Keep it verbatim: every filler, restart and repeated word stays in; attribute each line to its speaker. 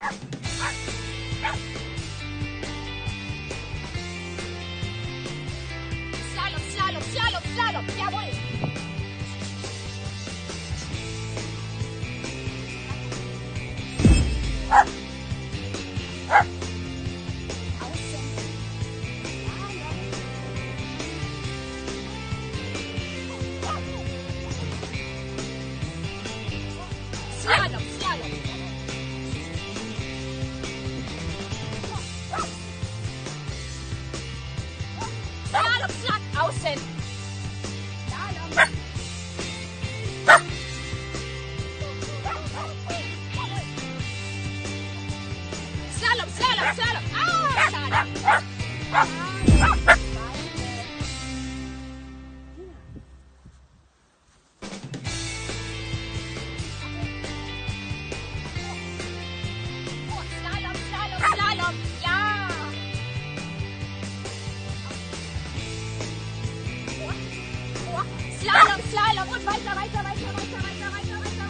Speaker 1: Slalom, Slalom, Slalom, Slalom. Jawohl. Slalom, Slalom. Slalom, Slalom. Außen. Slalom. Slalom, Slalom, Slalom. Ah, schade. Slalom, Slalom, Slalom. Ja. Slalom, Slalom und weiter, weiter, weiter, weiter, weiter, weiter, weiter.